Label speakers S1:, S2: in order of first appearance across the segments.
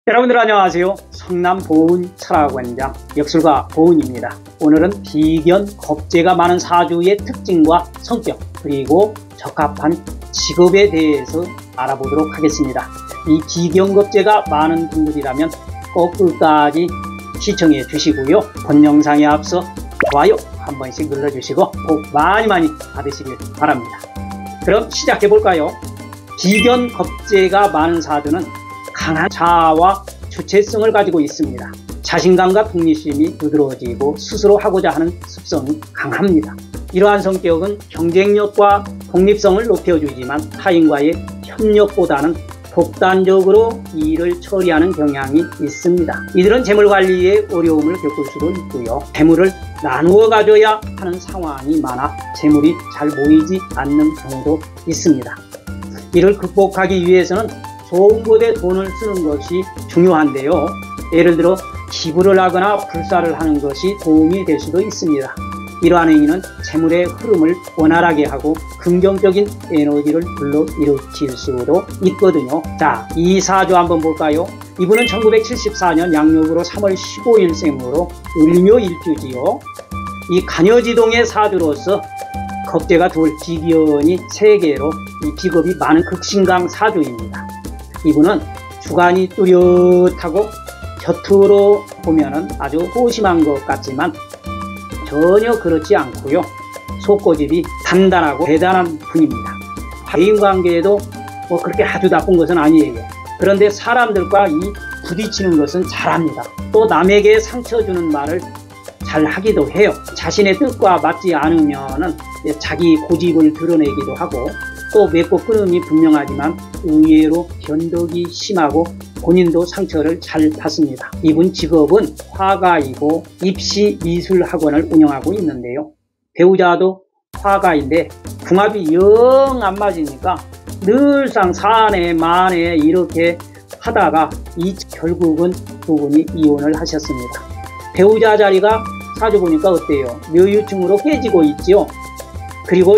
S1: 여러분들 안녕하세요. 성남 보은 철학원장 역술가 보은입니다. 오늘은 비견 겁재가 많은 사주의 특징과 성격 그리고 적합한 직업에 대해서 알아보도록 하겠습니다. 이 비견 겁재가 많은 분들이라면 꼭 끝까지 시청해 주시고요. 본 영상에 앞서 좋아요 한 번씩 눌러주시고 복 많이 받으시길 바랍니다. 그럼 시작해 볼까요? 비견 겁재가 많은 사주는 강한 자아와 주체성을 가지고 있습니다. 자신감과 독립심이 두드러지고 스스로 하고자 하는 습성이 강합니다. 이러한 성격은 경쟁력과 독립성을 높여주지만 타인과의 협력보다는 독단적으로 일을 처리하는 경향이 있습니다. 이들은 재물관리에 어려움을 겪을 수도 있고요. 재물을 나누어 가져야 하는 상황이 많아 재물이 잘 모이지 않는 경우도 있습니다. 이를 극복하기 위해서는 좋은 곳에 돈을 쓰는 것이 중요한데요. 예를 들어 기부를 하거나 불사를 하는 것이 도움이 될 수도 있습니다. 이러한 행위는 재물의 흐름을 원활하게 하고 긍정적인 에너지를 불러일으킬 수도 있거든요. 자, 이 사주 한번 볼까요? 이분은 1974년 양력으로 3월 15일 생으로 을묘일주지요. 이 간여지동의 사주로서 겁재가 둘, 비견이 3개로 이 비겁이 많은 극신강 사주입니다. 이분은 주관이 뚜렷하고 겉으로 보면은 아주 소심한 것 같지만 전혀 그렇지 않고요. 속고집이 단단하고 대단한 분입니다. 대인관계에도 그렇게 아주 나쁜 것은 아니에요. 그런데 사람들과 부딪히는 것은 잘합니다. 또 남에게 상처 주는 말을 잘 하기도 해요. 자신의 뜻과 맞지 않으면은 자기 고집을 드러내기도 하고 또 맺고 끊음이 분명하지만 의외로 변덕이 심하고 본인도 상처를 잘 받습니다. 이분 직업은 화가이고 입시미술학원을 운영하고 있는데요. 배우자도 화가인데 궁합이 영 안 맞으니까 늘상 사내 만에 이렇게 하다가 결국은 두 분이 이혼을 하셨습니다. 배우자 자리가 사주 보니까 어때요? 묘유충으로 깨지고 있죠. 그리고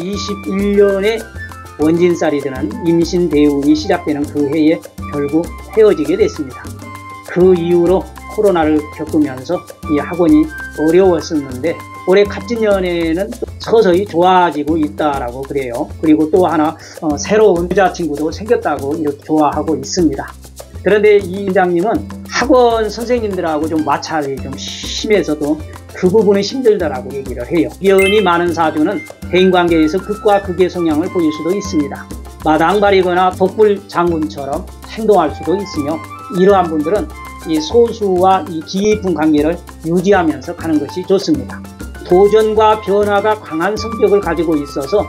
S1: 2021년에 원진살이 드는 임신 대운이 시작되는 그 해에 결국 헤어지게 됐습니다. 그 이후로 코로나를 겪으면서 이 학원이 어려웠었는데 올해 갑진년에는 서서히 좋아지고 있다라고 그래요. 그리고 또 하나 새로운 여자친구도 생겼다고 이렇게 좋아하고 있습니다. 그런데 이 원장님은 학원 선생님들하고 좀 마찰이 좀 심해서도 그 부분은 힘들다라고 얘기를 해요. 비견이 많은 사주는 대인관계에서 극과 극의 성향을 보일 수도 있습니다. 마당발이거나 독불장군처럼 행동할 수도 있으며 이러한 분들은 이 소수와 깊은 관계를 유지하면서 가는 것이 좋습니다. 도전과 변화가 강한 성격을 가지고 있어서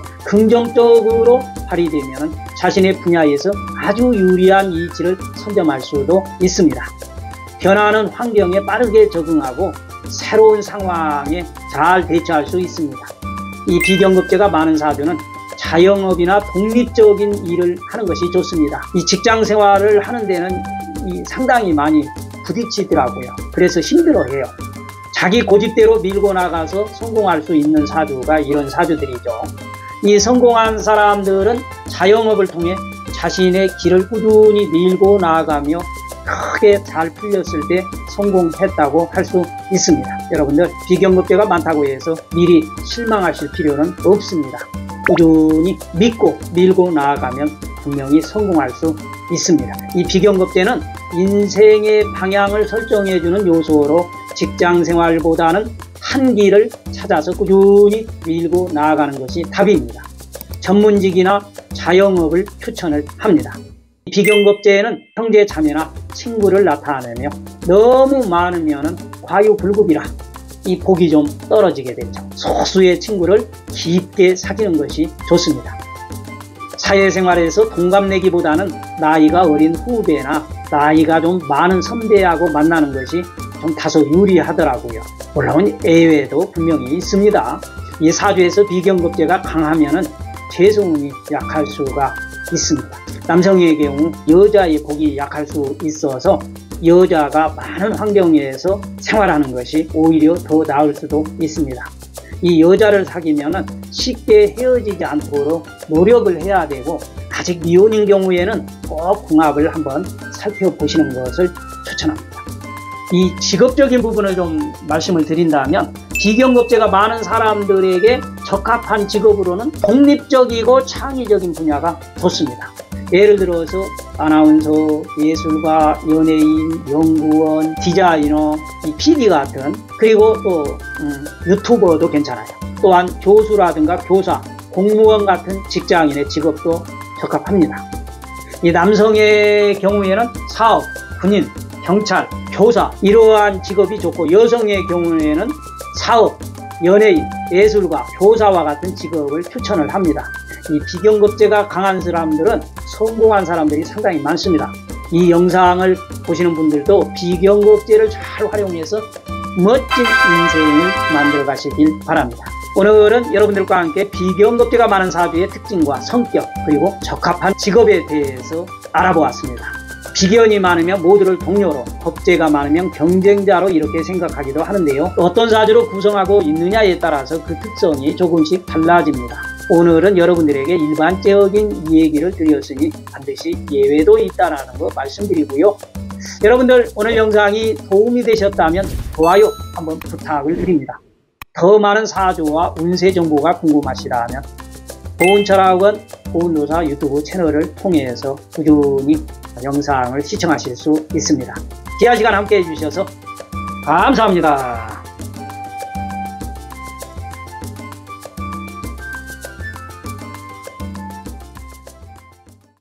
S1: 긍정적으로 발휘되면 자신의 분야에서 아주 유리한 이치를 선점할 수도 있습니다. 변화하는 환경에 빠르게 적응하고 새로운 상황에 잘 대처할 수 있습니다. 이 비견겁재가 많은 사주는 자영업이나 독립적인 일을 하는 것이 좋습니다. 이 직장 생활을 하는 데는 상당히 많이 부딪히더라고요. 그래서 힘들어해요. 자기 고집대로 밀고 나가서 성공할 수 있는 사주가 이런 사주들이죠. 이 성공한 사람들은 자영업을 통해 자신의 길을 꾸준히 밀고 나아가며 크게 잘 풀렸을 때 성공했다고 할 수 있습니다. 여러분들 비견겁재가 많다고 해서 미리 실망하실 필요는 없습니다. 꾸준히 믿고 밀고 나아가면 분명히 성공할 수 있습니다. 이 비견겁재는 인생의 방향을 설정해주는 요소로 직장생활보다는 한 길을 찾아서 꾸준히 밀고 나아가는 것이 답입니다. 전문직이나 자영업을 추천을 합니다. 비견겁재는 형제 자매나 친구를 나타내며 너무 많으면 과유불급이라 이 복이 좀 떨어지게 되죠. 소수의 친구를 깊게 사귀는 것이 좋습니다. 사회생활에서 동갑내기보다는 나이가 어린 후배나 나이가 좀 많은 선배하고 만나는 것이 좀 다소 유리하더라고요. 물론 예외도 분명히 있습니다. 이 사주에서 비견겁재가 강하면 재성운이 약할 수가 있습니다. 남성의 경우 여자의 복이 약할 수 있어서 여자가 많은 환경에서 생활하는 것이 오히려 더 나을 수도 있습니다. 이 여자를 사귀면 쉽게 헤어지지 않도록 노력을 해야 되고 아직 미혼인 경우에는 꼭 궁합을 한번 살펴보시는 것을 추천합니다. 이 직업적인 부분을 좀 말씀을 드린다면 비경급제가 많은 사람들에게 적합한 직업으로는 독립적이고 창의적인 분야가 좋습니다. 예를 들어서 아나운서, 예술가, 연예인, 연구원, 디자이너, PD 같은, 그리고 또 유튜버도 괜찮아요. 또한 교수라든가 교사, 공무원 같은 직장인의 직업도 적합합니다. 이 남성의 경우에는 사업, 군인, 경찰, 교사 이러한 직업이 좋고, 여성의 경우에는 사업, 연예인, 예술가, 교사와 같은 직업을 추천을 합니다. 이 비경급제가 강한 사람들은 성공한 사람들이 상당히 많습니다. 이 영상을 보시는 분들도 비경급제를 잘 활용해서 멋진 인생을 만들어 가시길 바랍니다. 오늘은 여러분들과 함께 비경급제가 많은 사주의 특징과 성격, 그리고 적합한 직업에 대해서 알아보았습니다. 비견이 많으면 모두를 동료로, 겁재가 많으면 경쟁자로 이렇게 생각하기도 하는데요. 어떤 사주로 구성하고 있느냐에 따라서 그 특성이 조금씩 달라집니다. 오늘은 여러분들에게 일반적인 이야기를 드렸으니 반드시 예외도 있다는 거 말씀드리고요. 여러분들 오늘 영상이 도움이 되셨다면 좋아요 한번 부탁을 드립니다. 더 많은 사주와 운세 정보가 궁금하시다면 보온철학원 보온노사 유튜브 채널을 통해서 꾸준히 영상을 시청하실 수 있습니다. 귀한 시간 함께 해주셔서 감사합니다.